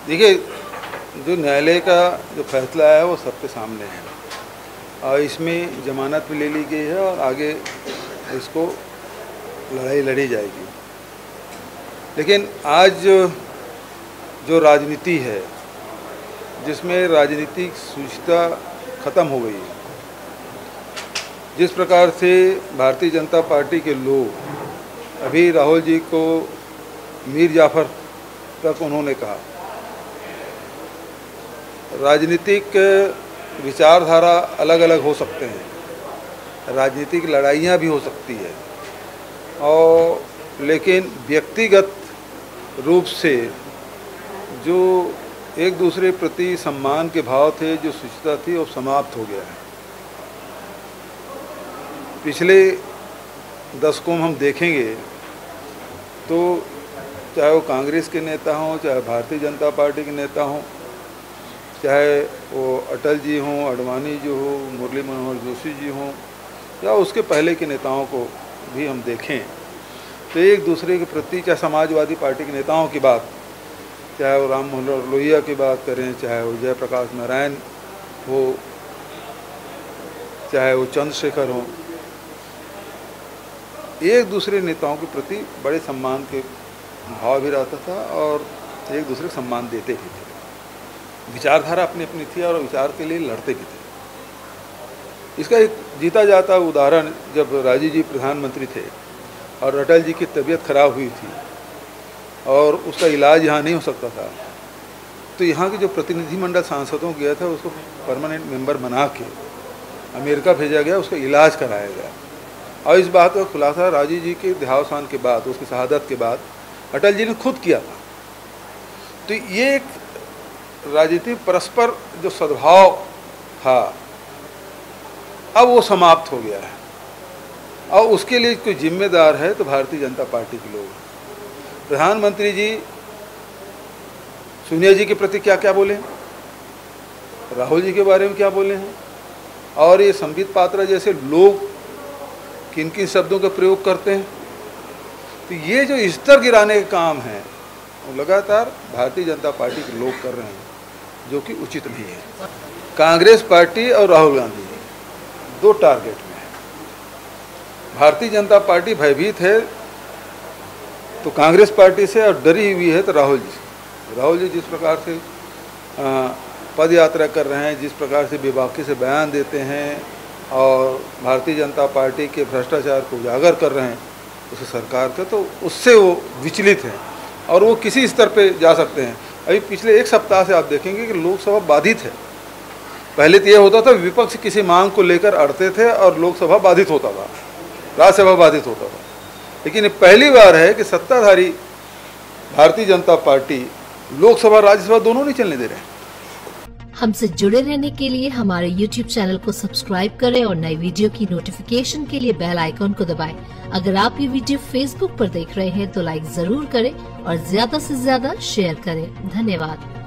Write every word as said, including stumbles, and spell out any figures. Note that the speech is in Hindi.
देखिए, जो न्यायालय का जो फैसला है वो सबके सामने है और इसमें जमानत भी ले ली गई है और आगे इसको लड़ाई लड़ी जाएगी। लेकिन आज जो राजनीति है, जिसमें राजनीतिक शुचिता ख़त्म हो गई है, जिस प्रकार से भारतीय जनता पार्टी के लोग अभी राहुल जी को मीर जाफर तक उन्होंने कहा, राजनीतिक विचारधारा अलग अलग हो सकते हैं, राजनीतिक लड़ाइयाँ भी हो सकती है और लेकिन व्यक्तिगत रूप से जो एक दूसरे प्रति सम्मान के भाव थे, जो शुचिता थी, वो समाप्त हो गया है। पिछले दशकों में हम देखेंगे तो चाहे वो कांग्रेस के नेता हों, चाहे भारतीय जनता पार्टी के नेता हों, चाहे वो अटल जी हों, आडवाणी जी हो, मुरली मनोहर जोशी जी हों, या उसके पहले के नेताओं को भी हम देखें तो एक दूसरे के प्रति, चाहे समाजवादी पार्टी के नेताओं की बात, चाहे वो राम मनोहर लोहिया की बात करें, चाहे वो जयप्रकाश नारायण हो, चाहे वो चंद्रशेखर हो, एक दूसरे नेताओं के प्रति बड़े सम्मान के भाव भी रहता था और एक दूसरे को सम्मान देते भी थे। विचारधारा अपनी अपनी थी और विचार के लिए लड़ते भी थे। इसका एक जीता जाता उदाहरण, जब राजीव जी प्रधानमंत्री थे और अटल जी की तबीयत खराब हुई थी और उसका इलाज यहाँ नहीं हो सकता था, तो यहाँ के जो प्रतिनिधिमंडल सांसदों गया था उसको परमानेंट मेंबर बना के अमेरिका भेजा गया, उसका इलाज कराया गया। और इस बात का खुलासा राजीव जी के देहावसान के बाद, उसकी शहादत के बाद अटल जी ने खुद किया था। तो ये एक राजनीतिक परस्पर जो सद्भाव था, अब वो समाप्त हो गया है और उसके लिए कोई जिम्मेदार है तो भारतीय जनता पार्टी के लोग। प्रधानमंत्री जी सोनिया जी के प्रति क्या क्या बोले, राहुल जी के बारे में क्या बोले हैं, और ये संबित पात्रा जैसे लोग किन किन शब्दों का प्रयोग करते हैं। तो ये जो स्तर गिराने का काम है वो लगातार भारतीय जनता पार्टी के लोग कर रहे हैं, जो कि उचित नहीं है। कांग्रेस पार्टी और राहुल गांधी दो टारगेट में है। भारतीय जनता पार्टी भयभीत है तो कांग्रेस पार्टी से, और डरी हुई है तो राहुल जी से। राहुल जी जिस प्रकार से पद यात्रा कर रहे हैं, जिस प्रकार से बेबाकी से बयान देते हैं और भारतीय जनता पार्टी के भ्रष्टाचार को उजागर कर रहे हैं उस सरकार का, तो उससे वो विचलित हैं और वो किसी स्तर पे जा सकते हैं। अभी पिछले एक सप्ताह से आप देखेंगे कि लोकसभा बाधित है। पहले तो ये होता था विपक्ष किसी मांग को लेकर अड़ते थे और लोकसभा बाधित होता था, राज्यसभा बाधित होता था, लेकिन ये पहली बार है कि सत्ताधारी भारतीय जनता पार्टी लोकसभा राज्यसभा दोनों नहीं चलने दे रहे हैं। हमसे जुड़े रहने के लिए हमारे यूट्यूब चैनल को सब्सक्राइब करें और नई वीडियो की नोटिफिकेशन के लिए बेल आइकॉन को दबाएं। अगर आप ये वीडियो फेसबुक पर देख रहे हैं तो लाइक जरूर करें और ज्यादा से ज्यादा शेयर करें। धन्यवाद।